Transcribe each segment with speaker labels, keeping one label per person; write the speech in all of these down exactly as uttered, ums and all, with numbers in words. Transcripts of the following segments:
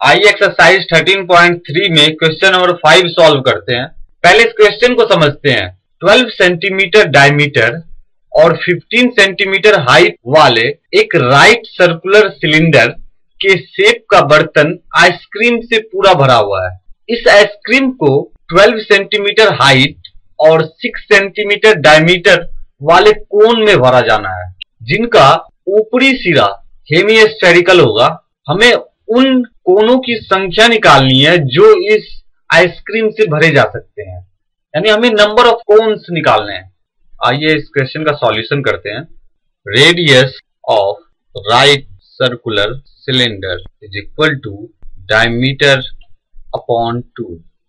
Speaker 1: आइए exercise thirteen point three में question number five solve करते हैं। पहले इस क्वेश्चन को समझते हैं। ट्वेल्व सेंटीमीटर डायमीटर और फिफ्टीन सेंटीमीटर हाइट वाले एक राइट सर्कुलर सिलेंडर के शेप का बर्तन आइसक्रीम से पूरा भरा हुआ है। इस आइसक्रीम को ट्वेल्व सेंटीमीटर हाइट और सिक्स सेंटीमीटर डायमीटर वाले कोन में भरा जाना है, जिनका ऊपरी सिरा हेमिस्फेरिकल होगा। हमें उन कोनों की संख्या निकालनी है जो इस आइसक्रीम से भरे जा सकते हैं, यानी हमें नंबर ऑफ कोन्स निकालने हैं। आइए इस क्वेश्चन का सॉल्यूशन करते हैं। Radius of right circular cylinder is equal to diameter upon two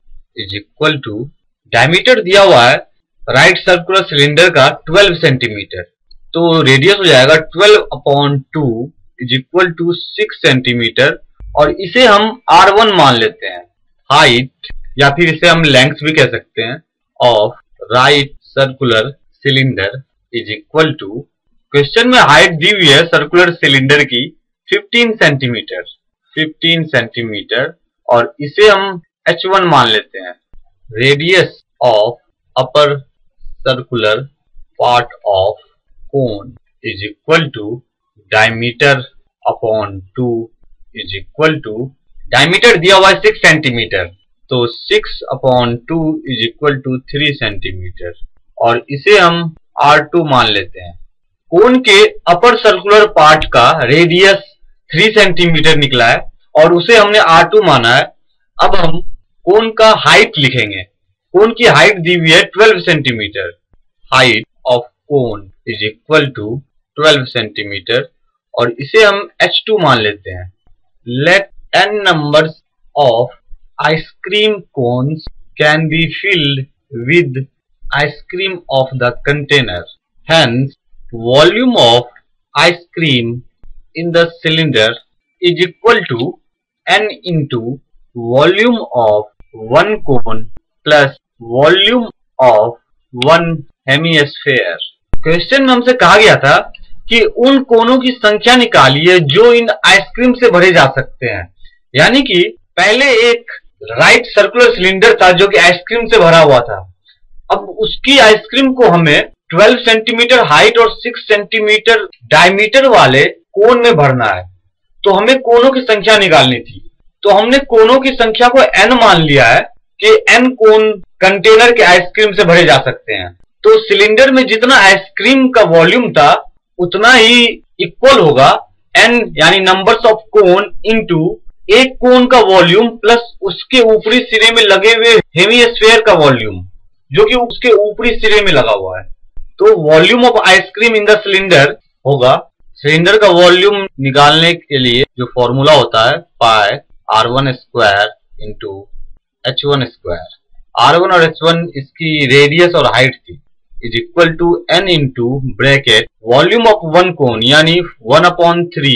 Speaker 1: is equal to diameter दिया हुआ है राइट सर्कुलर सिलेंडर का ट्वेल्व सेंटीमीटर, तो रेडियस हो जाएगा twelve upon two is equal to six centimetre, और इसे हम आर वन मान लेते हैं। हाइट या फिर इसे हम लेंथ भी कह सकते हैं of right circular cylinder is equal to, question में हाइट दी हुई है सर्कुलर सिलेंडर की फिफ्टीन सेंटीमीटर फिफ्टीन सेंटीमीटर, और इसे हम एच वन मान लेते हैं। Radius of upper circular part of cone is equal to diameter upon two is equal to, diameter दिया हुआ है सिक्स सेंटीमीटर, तो six upon two is equal to three centimetre, और इसे हम आर टू मान लेते हैं। कोन के अपर सर्कुलर पार्ट का रेडियस थ्री सेंटीमीटर निकला है और उसे हमने आर टू माना है। अब हम कोन का हाइट लिखेंगे। कोन की हाइट दी हुई है twelve centimetre, height of cone is equal to twelve centimetre, और इसे हम एच टू मान लेते हैं। Let n numbers of ice cream cones can be filled with ice cream of the container. Hence, volume of ice cream in the cylinder is equal to n into volume of one cone plus volume of one hemisphere. Question में हमसे कहा गया था कि उन कोनों की संख्या निकालिए जो इन आइसक्रीम से भरे जा सकते हैं। यानी कि पहले एक राइट सर्कुलर सिलेंडर था जो कि आइसक्रीम से भरा हुआ था। अब उसकी आइसक्रीम को हमें ट्वेल्व सेंटीमीटर हाइट और सिक्स सेंटीमीटर डायमीटर वाले कोन में भरना है, तो हमें कोनों की संख्या निकालनी थी। तो हमने कोनों की संख्या को एन मान लिया है कि एन कोन कंटेनर के आइसक्रीम से भरे जा सकते हैं। तो सिलेंडर में जितना आइसक्रीम का वॉल्यूम था उतना ही इक्वल होगा n यानी नंबर्स ऑफ कोन इनटू एक कोन का वॉल्यूम प्लस उसके ऊपरी सिरे में लगे हुए हेमिस्फीयर का वॉल्यूम जो कि उसके ऊपरी सिरे में लगा हुआ है। तो volume of ice cream in the cylinder होगा, सिलेंडर का वॉल्यूम निकालने के लिए जो फॉर्मूला होता है pi r one square into h one square. R one और एच वन इसकी रेडियस और हाइट थी, is equal to n into bracket volume of one cone यानी one upon three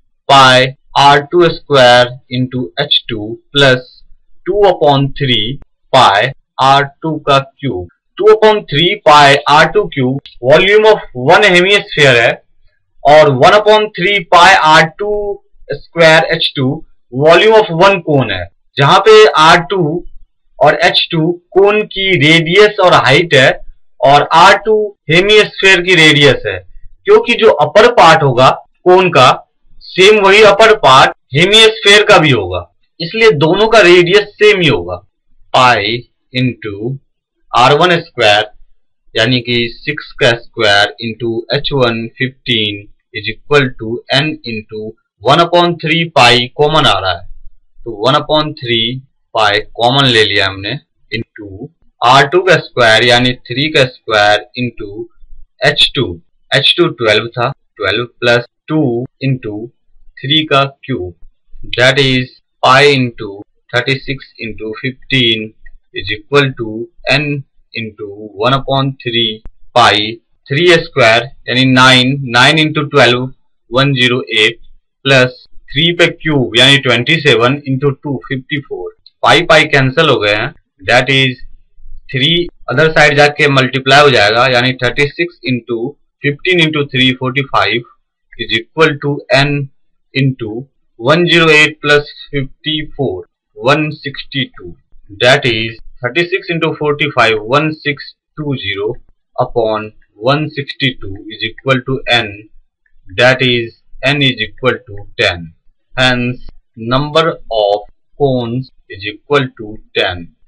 Speaker 1: pi r two square into h two plus two upon three pi r two का cube. To upon three pi r two cube volume of one hemisphere है, और one upon three pi r two square h two volume of one cone है, जहां पे r two और h two cone की radius और height है और आर टू हेमिस्फीयर की रेडियस है। क्योंकि जो अपर पार्ट होगा कोन का सेम वही अपर पार्ट हेमिस्फीयर का भी होगा, इसलिए दोनों का रेडियस सेम ही होगा। Pi into r one square यानी कि सिक्स का square into h one fifteen is equal to n into one upon three pi common आ रहा है, तो one upon three pi common ले लिया हमने इंटू आर टू का स्क्वायर यानी थ्री का square into h two h two twelve था, twelve plus two into three का cube, that is pi into thirty six into fifteen is equal to n into one upon three pi, three square यानी nine, nine into twelve one zero eight plus three पे cube यानी twenty seven into two fifty four. Pi pi cancel हो गए हैं, that is three other side जाके multiply हो जाएगा यानी thirty six into fifteen into three forty five is equal to n into one hundred eight plus fifty-four, one hundred sixty-two. That is thirty-six into forty-five, one thousand six hundred twenty upon one hundred sixty-two is equal to n. That is n is equal to ten. Hence number of cones is equal to ten.